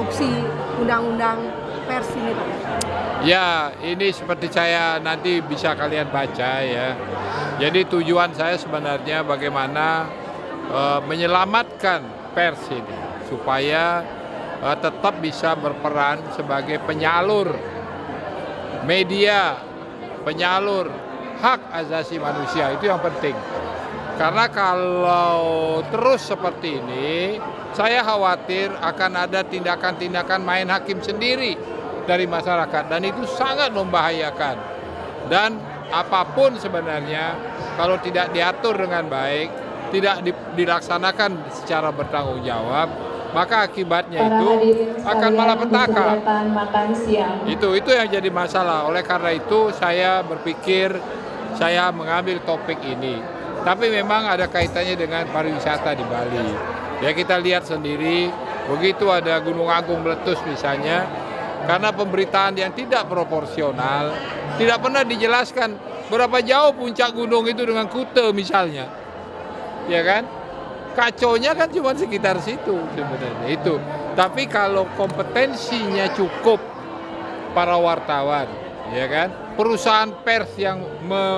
konstruksi undang-undang pers ini, Pak? Ya, ini seperti saya nanti bisa kalian baca ya. Jadi tujuan saya sebenarnya bagaimana menyelamatkan pers ini supaya tetap bisa berperan sebagai penyalur media, penyalur hak asasi manusia. Itu yang penting. Karena kalau terus seperti ini, saya khawatir akan ada tindakan-tindakan main hakim sendiri dari masyarakat, dan itu sangat membahayakan. Dan apapun sebenarnya kalau tidak diatur dengan baik, tidak dilaksanakan secara bertanggung jawab, maka akibatnya itu akan malapetaka. Itu yang jadi masalah. Oleh karena itu saya berpikir saya mengambil topik ini. Tapi memang ada kaitannya dengan pariwisata di Bali. Ya, kita lihat sendiri, begitu ada Gunung Agung meletus misalnya, karena pemberitaan yang tidak proporsional, tidak pernah dijelaskan berapa jauh puncak gunung itu dengan Kute misalnya. Ya kan? Kacaunya kan cuma sekitar situ sebenarnya itu. Tapi kalau kompetensinya cukup para wartawan, ya kan? Perusahaan pers yang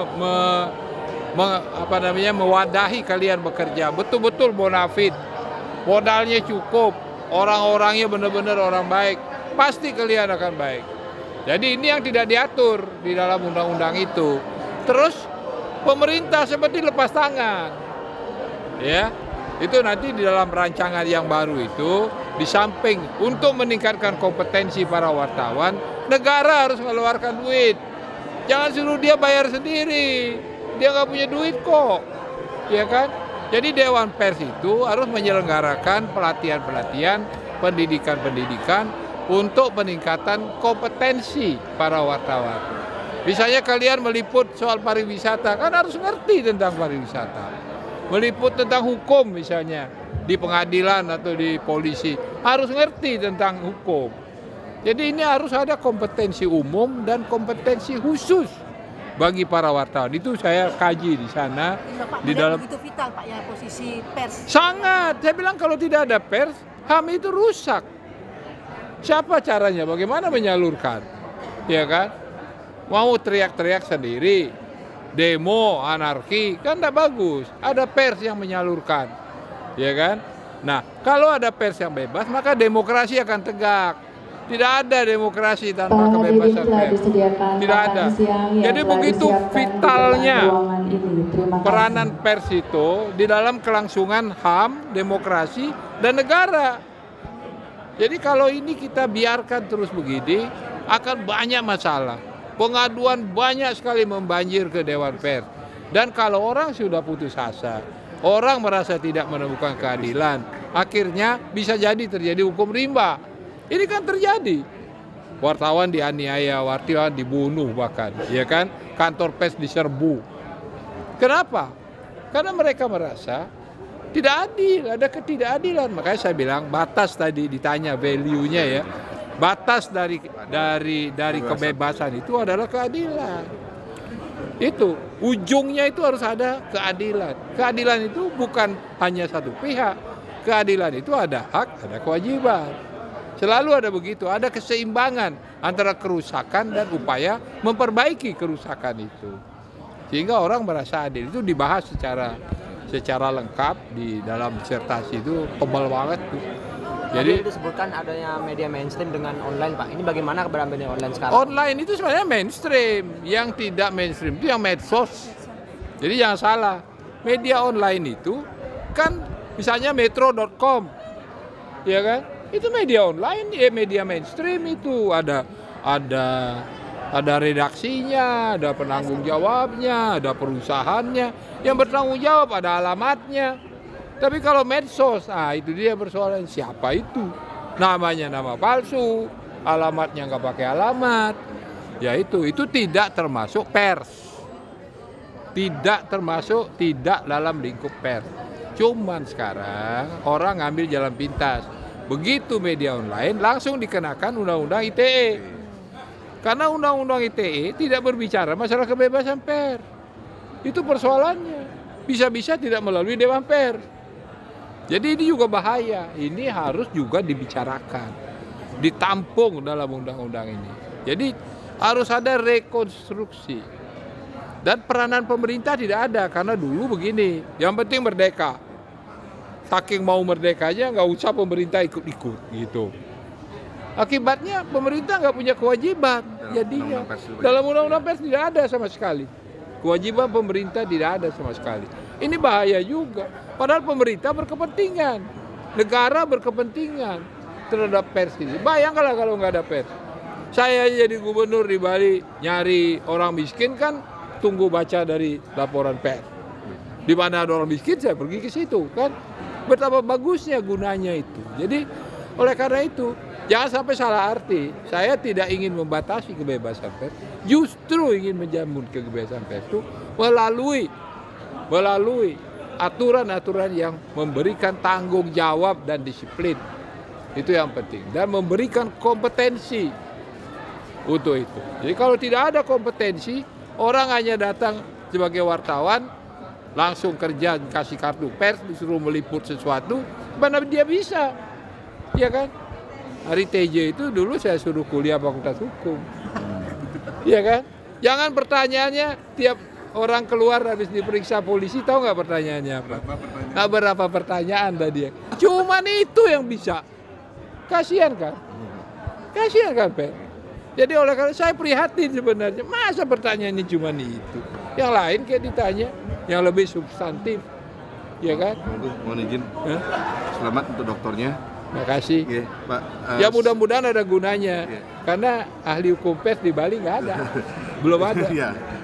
mewadahi kalian bekerja, betul-betul bonafit, modalnya cukup, orang-orangnya benar-benar orang baik, pasti kalian akan baik. Jadi ini yang tidak diatur di dalam undang-undang itu. Terus pemerintah seperti lepas tangan. Ya, itu nanti di dalam rancangan yang baru itu, di samping untuk meningkatkan kompetensi para wartawan, negara harus mengeluarkan duit. Jangan suruh dia bayar sendiri. Dia nggak punya duit kok, ya kan? Jadi Dewan Pers itu harus menyelenggarakan pelatihan-pelatihan, pendidikan-pendidikan untuk peningkatan kompetensi para wartawan. Misalnya kalian meliput soal pariwisata, kan harus ngerti tentang pariwisata. Meliput tentang hukum misalnya, di pengadilan atau di polisi, harus ngerti tentang hukum. Jadi ini harus ada kompetensi umum dan kompetensi khusus bagi para wartawan. Itu saya kaji di sana. Bapak di dalam begitu vital, Pak, ya, posisi pers. Sangat. Saya bilang kalau tidak ada pers, HAM itu rusak. Siapa caranya? Bagaimana menyalurkan? Ya kan? Mau teriak-teriak sendiri, demo, anarki, kan tidak bagus. Ada pers yang menyalurkan. Ya kan? Nah, kalau ada pers yang bebas, maka demokrasi akan tegak. Tidak ada demokrasi tanpa kebebasan pers. Tidak ada. Jadi begitu vitalnya peranan pers itu di dalam kelangsungan HAM, demokrasi, dan negara. Jadi kalau ini kita biarkan terus begini, akan banyak masalah. Pengaduan banyak sekali membanjir ke Dewan Pers. Dan kalau orang sudah putus asa, orang merasa tidak menemukan keadilan, akhirnya bisa jadi terjadi hukum rimba. Ini kan terjadi. Wartawan dianiaya, wartawan dibunuh bahkan, ya kan? Kantor pers diserbu. Kenapa? Karena mereka merasa tidak adil, ada ketidakadilan. Makanya saya bilang batas tadi ditanya value-nya ya. Batas dari kebebasan itu adalah keadilan. Itu ujungnya itu harus ada keadilan. Keadilan itu bukan hanya satu pihak. Keadilan itu ada hak, ada kewajiban. Selalu ada begitu, ada keseimbangan antara kerusakan dan upaya memperbaiki kerusakan itu. Sehingga orang merasa adil. Itu dibahas secara lengkap di dalam disertasi itu, tebal banget tuh. Jadi disebutkan adanya media mainstream dengan online, Pak. Ini bagaimana keberadaan media online sekarang? Online itu sebenarnya mainstream. Yang tidak mainstream itu yang medsos. Jadi jangan salah. Media online itu kan misalnya metro.com. Ya kan? Itu media online, ya media mainstream itu ada redaksinya, ada penanggung jawabnya, ada perusahaannya yang bertanggung jawab, ada alamatnya. Tapi kalau medsos, itu dia persoalan siapa itu? Namanya nama palsu, alamatnya nggak pakai alamat. Ya itu tidak termasuk pers. Tidak dalam lingkup pers. Cuman sekarang orang ngambil jalan pintas. Begitu media online langsung dikenakan undang-undang ITE. Karena undang-undang ITE tidak berbicara masalah kebebasan pers. Itu persoalannya. Bisa-bisa tidak melalui Dewan Pers. Jadi ini juga bahaya. Ini harus juga dibicarakan. ditampung dalam undang-undang ini. Jadi harus ada rekonstruksi. Dan peranan pemerintah tidak ada, karena dulu begini, yang penting merdeka. Saking mau merdekanya nggak usah pemerintah ikut-ikut gitu. Akibatnya pemerintah nggak punya kewajiban jadinya. Dalam undang-undang pers tidak ada sama sekali. Kewajiban pemerintah tidak ada sama sekali. Ini bahaya juga. Padahal pemerintah berkepentingan. Negara berkepentingan terhadap pers ini. Bayangkanlah kalau nggak ada pers. Saya jadi gubernur di Bali, nyari orang miskin kan tunggu baca dari laporan pers. Di mana ada orang miskin saya pergi ke situ kan. Betapa bagusnya gunanya itu. Jadi oleh karena itu jangan sampai salah arti. Saya tidak ingin membatasi kebebasan pers, justru ingin menjamin kebebasan pers itu melalui aturan-aturan yang memberikan tanggung jawab dan disiplin. Itu yang penting. Dan memberikan kompetensi untuk itu. Jadi kalau tidak ada kompetensi, orang hanya datang sebagai wartawan, langsung kerja kasih kartu pers, disuruh meliput sesuatu, mana dia bisa, ya kan? Hari TJ itu dulu saya suruh kuliah Fakultas Hukum, ya kan? Jangan pertanyaannya tiap orang keluar habis diperiksa polisi, tahu nggak pertanyaannya apa? Berapa pertanyaan tadi? Cuman itu yang bisa. Kasihan kan? Kasihan kan, Pak? Jadi oleh karena saya prihatin sebenarnya, masa pertanyaannya cuma itu? Yang lain kayak ditanya, yang lebih substantif, ya kan? Mohon izin. Selamat untuk doktornya. Makasih. Yeah, Pak. Ya mudah-mudahan ada gunanya, Yeah. karena ahli hukum pers di Bali nggak ada, belum ada. Yeah.